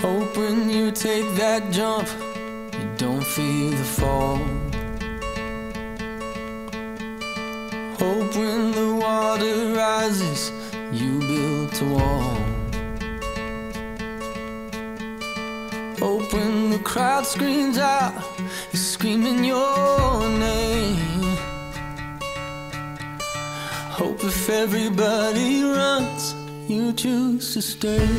Hope when you take that jump, you don't feel the fall. Hope when the water rises, you built a wall. Hope when the crowd screams out, you're screaming your name. Hope if everybody runs, you choose to stay.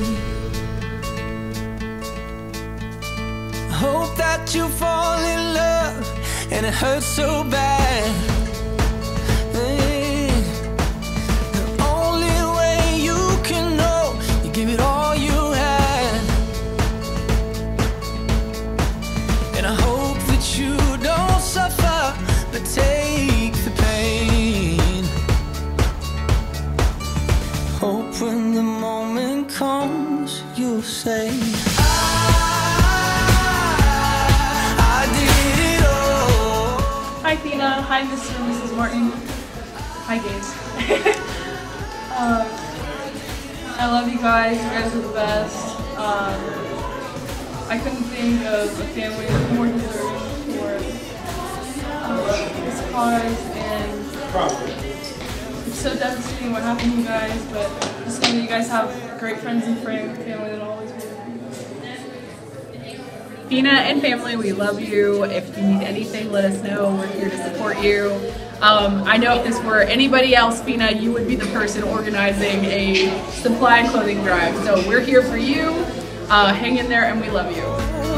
Hope that you fall in love and it hurts so bad. Hey, the only way you can know, you give it all you had. And I hope that you don't suffer, but take the pain. Hope when the moment comes, you'll say, Hi Tina, hi Mr. and Mrs. Maerten. Hi Gates. I love you guys are the best. I couldn't think of a family more deserving for this cause, and it's so devastating what happened to you guys, but just know that you guys have great friends and family that always will. Tina and family, we love you. If you need anything, let us know. We're here to support you. I know if this were anybody else, Tina, you would be the person organizing a supply and clothing drive. So we're here for you. Hang in there, and we love you.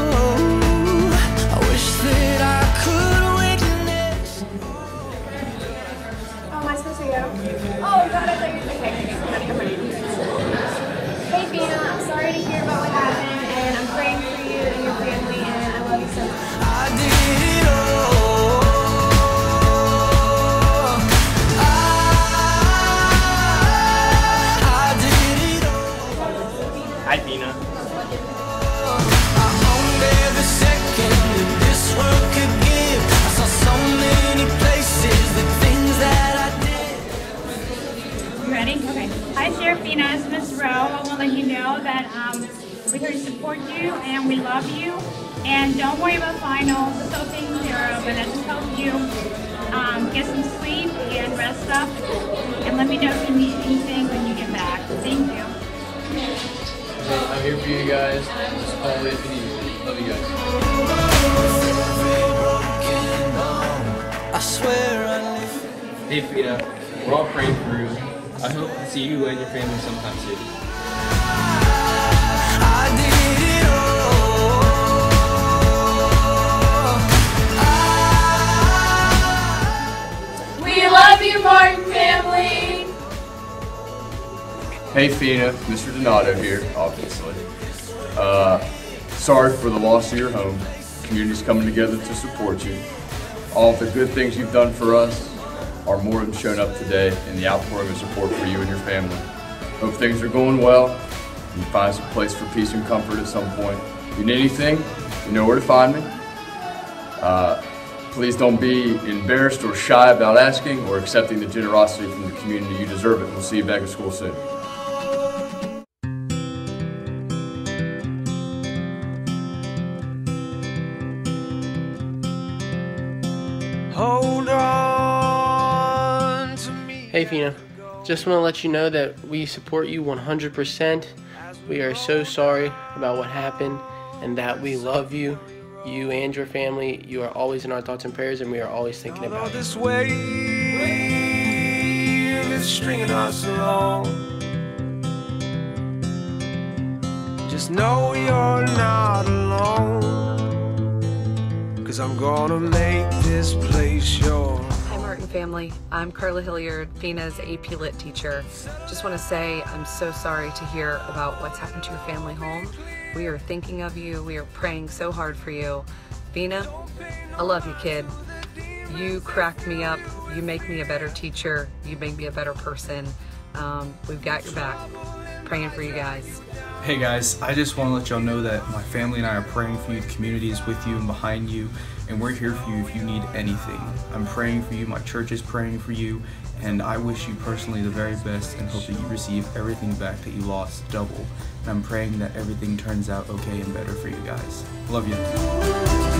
I wish that I could witness. Oh, am I supposed to go? Oh, God, I thought you were okay. I'm ready. Hey, Tina, I'm sorry to hear about what happened, and I'm praying for you and your family, and I love you so much. I did it all. I did it all. Hi, Tina. I owned every second that this world could give. I saw so many places, the things that I did. You ready? Okay. Hi, Serafina. It's Miss Rowe. I want to let you know that we're here to support you and we love you. And don't worry about finals. It's all taken care of. And I just hope you get some sleep and rest up. And let me know if you need anything when you get back. Thank you. I'm here for you guys. Just call me if you need me. Love you guys. I swear I live. Hey, Frida. We're all praying for you. I hope to see you and your family sometime soon. I did it all. We love you, Maerten family! Hey Fina, Mr. Donato here, obviously. Sorry for the loss of your home. The community's coming together to support you. All of the good things you've done for us are more than shown up today in the outpouring of support for you and your family. Hope things are going well. You find some place for peace and comfort at some point. If you need anything, you know where to find me. Please don't be embarrassed or shy about asking or accepting the generosity from the community. You deserve it. We'll see you back at school soon. Hold on to me. Hey Fina, just want to let you know that we support you 100%. We are so sorry about what happened and that we love you, you and your family. You are always in our thoughts and prayers, and we are always thinking about you. This wave is stringing us along. Just know you're not alone, 'cause I'm gonna make this place yours. Hi Maerten family, I'm Carla Hilliard, Fina's AP Lit teacher. Just want to say I'm so sorry to hear about what's happened to your family home. We are thinking of you, we are praying so hard for you. Fina, I love you, kid. You crack me up, you make me a better teacher, you make me a better person. We've got your back. Praying for you guys. Hey guys, I just want to let y'all know that my family and I are praying for you, the community is with you and behind you, and we're here for you if you need anything. I'm praying for you, my church is praying for you, and I wish you personally the very best and hope that you receive everything back that you lost double. And I'm praying that everything turns out okay and better for you guys. Love you.